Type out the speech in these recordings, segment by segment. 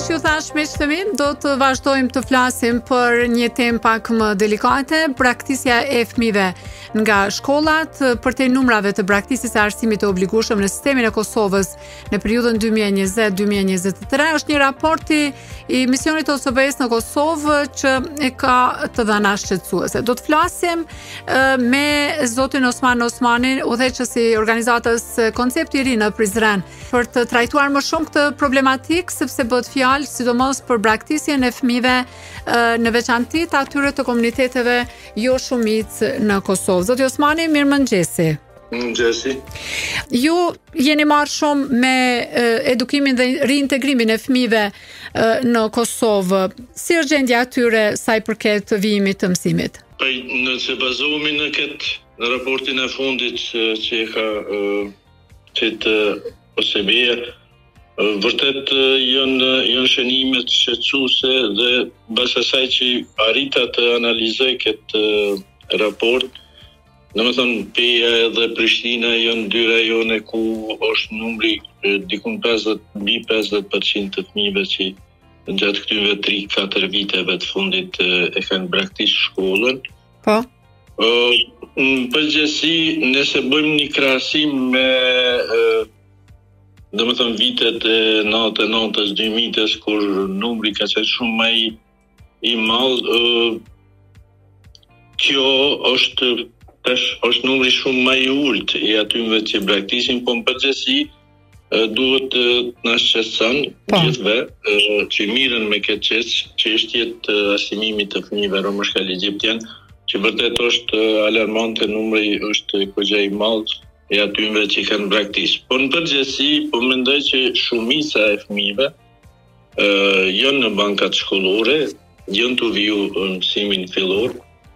që ju thash miq të mi, do të vazhdojmë të flasim për një temë pak më delikate, braktisja e fëmijëve nga shkollat, për te numrave të braktisjes së arsimit të obligueshëm në sistemin e Kosovës në periudhën 2020-2023. Është një raport i misionit të OSBE-s në Kosovë që e ka të dhëna shqetësuese. Do të flasim me zotin Osman Osmanin, udhëheqës i organizatës Koncepti i ri në Prizren, për të trajtuar më shumë këtë problematik, sepse bëhet fjalë sidomos për braktisjen e fëmijëve në veçanti të atyre të komuniteteve jo shumicë në Kosovë. Zoti Osmani, mirëmëngjesi. Mëngjesi. Ju jeni marrë shumë me edukimin dhe reintegrimin e fëmijëve në Kosovë. Si është gjendja atyre sa i përket vijimit të mësimit? Nëse bazohemi në këtë raportin e fundit që ka qetë OSBE, vërtet janë shënimet shqetësuese dhe bas asaj që arrita të analizoj këtë raport, domethënë Peja dhe Prishtina janë dy rajone ku është numri dikun 50% të fëmijëve që gjatë këtyre 3-4 viteve të fundit e kanë braktisur shkollën. Po. Në përgjithësi, nëse bëjmë një krahasim me domethënë vitet e 99-s, 2000-s, kur numri ka qenë shumë më i madh, kjo është numri shumë më i ulët i atyre që braktisin, po në përgjithësi duhet të na shqetëson gjithëve që mirën me këtë çështje të arsimimit të fëmijëve romashkal egjiptian, që vërtet është alarmante, numri është kogja i madh i atyre që kanë braktisur. Po në përgjithësi, po mendoj që shumica e fëmijëve janë në bankat shkollore, janë të viju në mësimin fillor,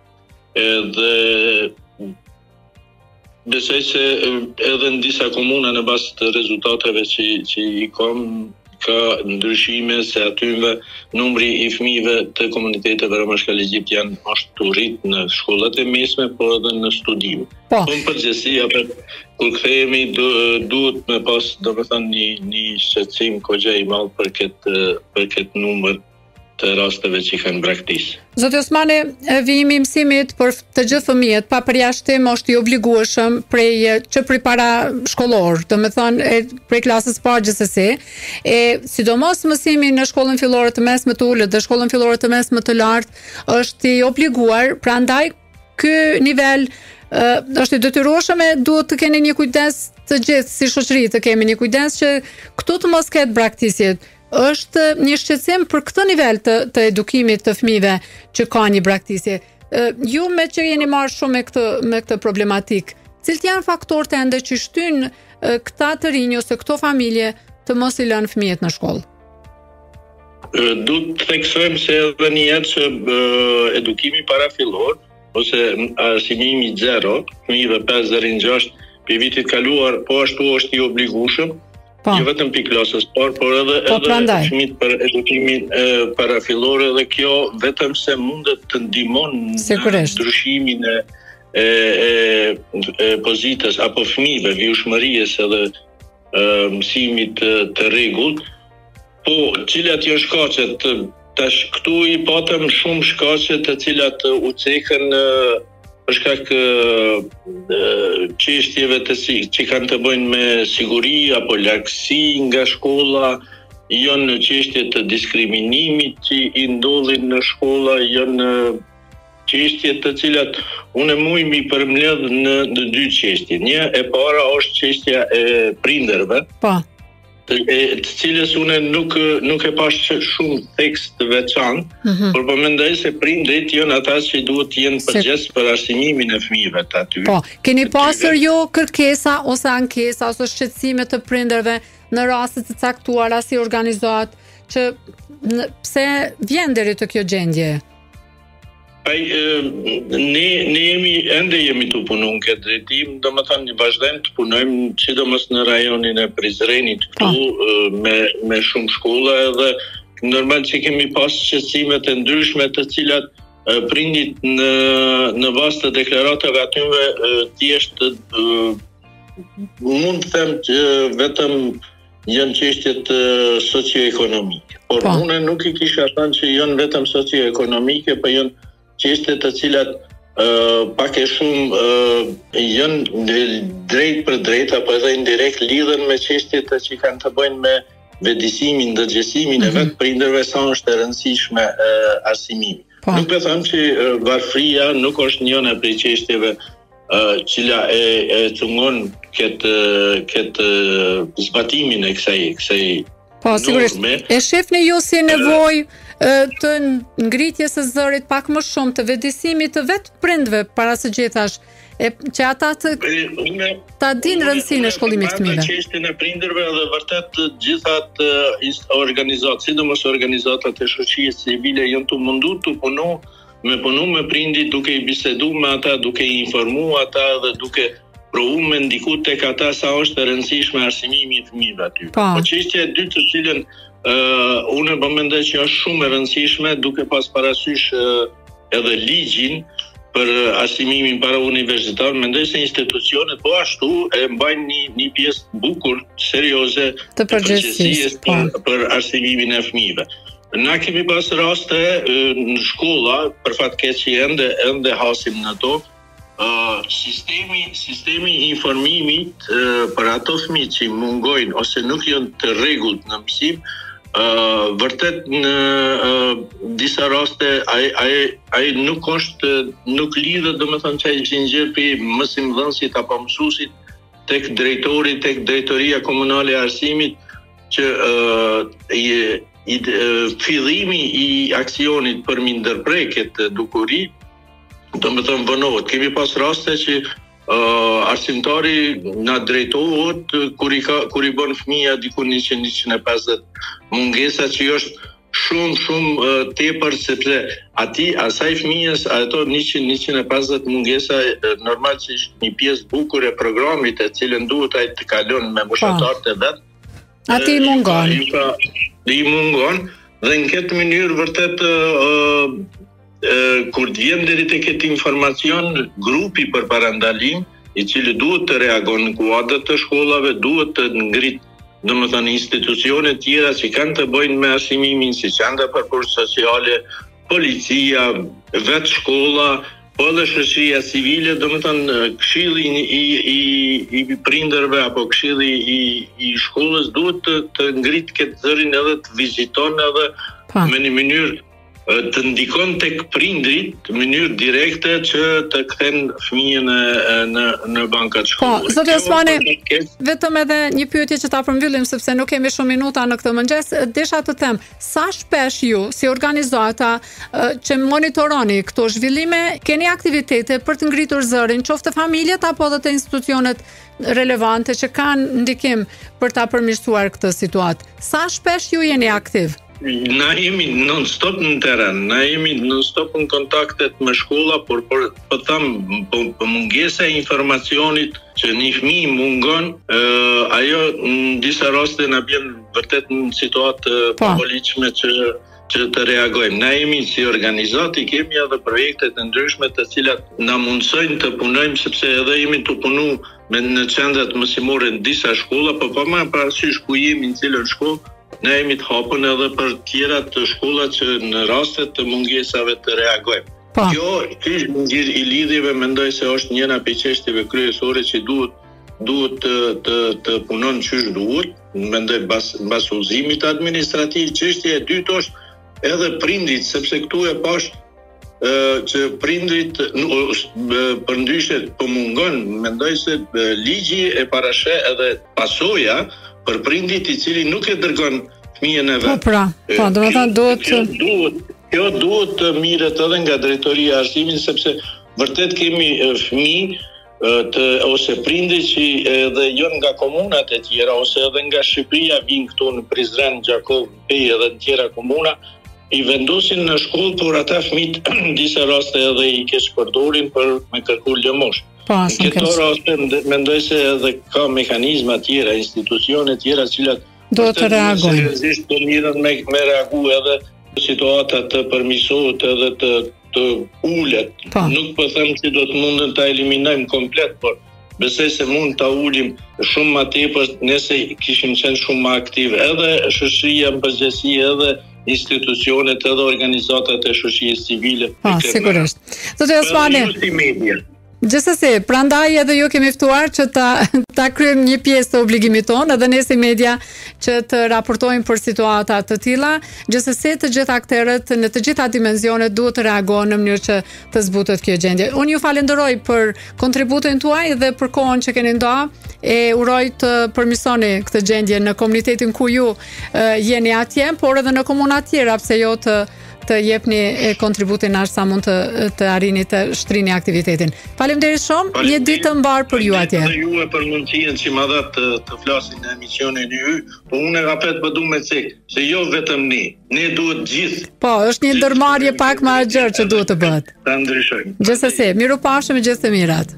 edhe besoj se edhe në disa komuna në bazë të rezultateve që i ka ndryshime se atyve numri i fëmijëve të komuniteteve romashkal egjiptian është të rritë në shkollat e mesme, por edhe në studim. Po në përgjithësi, kur kthehemi duhet me pas domethënë një shqetësim kogja i madh për këtë numër të rasteve që kanë braktisë. Zoti Osmani, vijimi i mësimit për të gjithë fëmijët pa përjashtim është i obligueshëm që prej para shkollor, domethënë prej klasës parë gjithsesi, sidomos mësimi në shkollën fillore të mesme të ulët dhe shkollën fillore të mesme të lartë është i obliguar, prandaj ky nivel është i detyrueshëm, duhet të keni një kujdes të gjithë si shoqëri, të kemi një kujdes që këtu të mos ketë braktisjet. Është një shqetësim për këtë nivel të edukimit të fëmijëve që ka një braktisje. Ju me që jeni marrë shumë me këtë problematik, cilët janë faktorët ende që shtyn këta të rinj ose këto familje të mos i lënë fëmijët në shkollë? Duhet të theksojmë se edhe një jetë që edukimi parafillor ose arsimimi 0, fëmijëve 5 deri në 6 për vitit kaluar, po ashtu është i obligueshëm. Jo vetëm për klasës parë, por edhe fëmijët për edukimin parafillor, dhe kjo vetëm se mundet të ndihmon në ndryshimin e pozitës apo fëmijëve, vjushmërisë edhe mësimit të rregullt. Po, cilat janë shkaqet? Tash këtu i patëm shumë shkaqe të cilat u cekën për shkak çështjeve që kanë të bëjnë me siguri apo largësi nga shkolla, janë çështje të diskriminimit që i ndodhin në shkolla, janë çështje të cilat unë muj mi përmbledh në dy çështje. Një e para është çështja e prindërve. Po. Të cilës unë nuk e pash shumë tekst të veçantë, por po mendoj se prindrit janë ata që duhet të jenë përgjegjës për arsimimin e fëmijëve të aty. Po, keni pasur ju kërkesa ose ankesa ose shqetësime të prindërve në raste të caktuara si organizat që pse vjen deri te kjo gjendje? Ne jemi të punu në këtë drejtim, domethënë vazhdojmë të punojmë sidomos në rajonin e Prizrenit këtu me shumë shkolla, edhe normal që kemi pas shqetësime të ndryshme të cilat prindit në bazë të deklaratave atyve thjesht mund të them që vetëm janë çështjet socioekonomike. Por unë nuk I kisha thënë që janë vetëm socioekonomike, por janë çështje të cilat pak e shumë janë drejt për drejt apo edhe indirekt lidhen me çështjet që kanë të bëjnë me vetëdijsimin, ndërgjegjësimin e vetë prindërve, sa është e rëndësishme arsimimi. Nuk e them që varfëria nuk është njëna prej çështjeve cila e cungon këtë zbatimin e kësaj po, sigurisht. E shefni ju si nevojë të ngritjes së zërit pak më shumë të vetëdijsimit të vetë prindve para se gjithash, që ata ta dinë rëndësinë e shkollimit të fëmijëve. Çështjen e prindërve dhe vërtet gjithat organizatat, sidomos organizatat e shoqërisë civile janë të munduar të punu me prindit, duke I bisedu me ata, duke I informu ata dhe duke provu me ndiku tek ata sa është e rëndësishme arsimimi I fëmijëve aty. Po çështja e dytë të cilën unë po mendoj që është shumë e rëndësishme, duke pas parasysh edhe ligjin për arsimimin para universitar, mendoj se institucionet po ashtu e mbajnë një pjesë bukur, serioze të përgjegjësisë për arsimimin e fëmijëve. Na kemi pas raste në shkolla, për fatkeqësi ende hasim në to, sistemi I informimit për ato fëmijë që mungojnë ose nuk janë të rregullt në mësim, vërtet në disa raste ai nuk lidhet, domethënë çaj zinxhir për mësimdhënësit apo mësuesit tek drejtori, tek drejtoria komunale e arsimit, që fillimi I aksionit për mi ndërprej këtë dukuri, domethënë vënohet. Kemi pas raste që arsimtari na drejtohet kur I bën fëmia diku 100-150 mungesa, që është shumë tepër, sepse asaj fëmijës ato 100-150 mungesa normal që është një pjesë bukur e programit e cilën duhet ai të kalon me moshatarët e vet. Ati I mungon dhe në këtë mënyrë vërtet kur vjen deri te këtë informacion, grupi për parandalim, I cili duhet të reagon në kuadrat të shkollave, duhet të ngrit, domethënë institucione tjera që kanë të bëjnë me arsimimin, si qendra për punë sociale, policia, vetë shkolla, po edhe shoqëria civile, domethënë këshilli I prindërve apo këshilli I shkollës duhet të ngrit këtë zërin edhe të viziton edhe me një mënyrë të ndikon tek prindrit në mënyrë direkte që të kthen fëmijën në bankat shkollore. Po, zoti Osmani, vetëm edhe një pyetje që ta përmbyllim sepse nuk kemi shumë minuta në këtë mëngjes, desha të them, sa shpesh ju si organizata që monitoroni këto zhvillime, keni aktivitete për të ngritur zërin, qoftë familjet apo edhe të institucionet relevante që kanë ndikim për ta përmirësuar këtë situatë? Sa shpesh ju jeni aktiv? Na jemi non-stop në teren, na jemi non-stop në kontaktet me shkolla, por për mungesa e informacionit që një fëmijë mungon, ajo në disa raste na bjen vërtet në situatë pavolitshme që të reagojmë. Na jemi si organizati, kemi edhe projekte të ndryshme të cilat na mundsojnë të punojmë, sepse edhe jemi të punu në qendrat mësimore në disa shkolla, por pa më parasysh ku jemi në cilën shkollë, ne jemi të hapur edhe për tjera të shkollat që në rastet të mungesave të reagojmë. Kjo I lidhjeve mendoj se është njëna prej çështjeve kryesore që duhet të punon çysh duhet, mendoj mbas udhëzimit administrativ. Çështja e dytë është edhe prindrit, sepse këtu e pash që prindrit përndryshe po mungon, mendoj se ligji e parashë edhe pasoja për prindit I cili nuk e dërgon fëmijën e vet. Kjo duhet të mirët edhe nga drejtoria e arsimit, sepse vërtet kemi fëmijë ose prindër që edhe janë nga komunat e tjera ose edhe nga Shqipëria vinë këtu në Prizren, Gjakov, Pej edhe në tjera komuna, I vendosin në shkollë, por ata fëmijët në disa raste edhe I keq përdorin për me kërku lëmosh. Në këto raste mendoj se edhe ka mekanizma tjera, institucione tjera cilat do të reagojnë. Seriozisht të mirën me reagu edhe situata të përmirësohet edhe të ulet. Nuk po them se do të mundën ta eliminojmë komplet, por besoj se mund ta ulim shumë më tepër nëse kishim qenë shumë më aktiv, edhe shoqëria në përgjithësi, edhe institucionet, edhe organizatat e shoqërisë civile. Sigurisht. Zotë Osmani. Gjithsesi, prandaj edhe ju kemi ftuar që ta kryejmë një pjesë të obligimit tonë, edhe ne si media që të raportojmë për situata të tilla. Gjithsesi, të gjithë aktorët në të gjitha dimensionet duhet të reagojnë në mënyrë që të zbutet kjo gjendje. Unë ju falenderoj për kontributin tuaj dhe për kohën që keni ndarë, e uroj të përmirësoni këtë gjendje në komunitetin ku ju jeni atje, por edhe në komuna tjera, pse jo të jepni kontributin aq sa mund të arrini të shtrini aktivitetin. Faleminderit shumë, një ditë të mbar për ju atje. Dhe ju për mundësinë që më dha të flasin në emisionin e ju, po unë rapet më duhet me cek, se jo vetëm ne duhet gjithë. Po, është një ndërmarrje pak më e gjerë që duhet të bëhet. Ta ndryshojmë. Gjithsesi, mirupafshim, gjithë të mirat.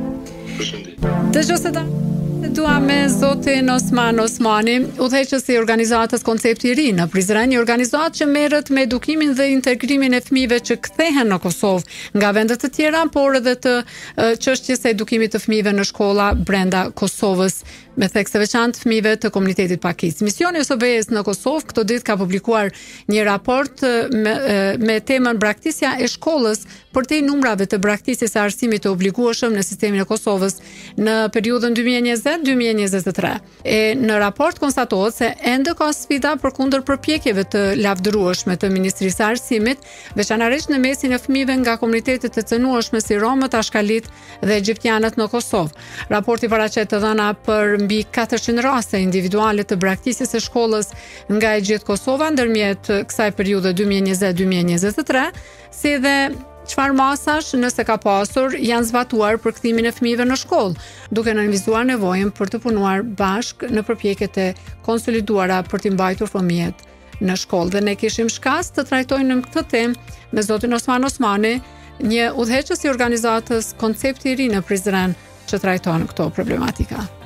Përshëndetje. Dua me zotin Osmani, udhëheqësi i organizatës Koncepti i Ri në Prizren, një organizatë që merret me edukimin dhe integrimin e fëmijëve që kthehen në Kosovë nga vende të tjera, por edhe të çështjes së edukimit të fëmijëve në shkolla brenda Kosovës, me theks të veçantë fëmijëve të komunitetit pakicë. Misioni i OSBE-s në Kosovë këtë ditë ka publikuar një raport me temën Braktisja e shkollës përtej numrave të braktisjes së arsimit të obligueshëm në sistemin e Kosovës në periudhën 2020-2023. Në raport konstatohet se ende ka sfida përkundër përpjekjeve të lavdërueshme të Ministrisë së Arsimit, veçanërisht në mesin e fëmijëve nga komunitetet të cënueshme si romët, ashkalit dhe egjiptianët në Kosovë. Raporti paraqet të dhëna për mbi 400 raste individuale të braktisjes së shkollës nga e gjithë Kosova ndërmjet kësaj periudhe 2020-2023, si dhe çfarë masash, nëse ka pasur, janë zbatuar për kthimin e fëmijëve në shkollë, duke nënvizuar nevojën për të punuar bashkë në përpjekjet e konsoliduara për të mbajtur fëmijët në shkollë. Dhe ne kishim shkas të trajtojmë në këtë temë me zotin Osmani, një udhëheqës i organizatës Koncepti i Ri në Prizren që trajton këto problematika.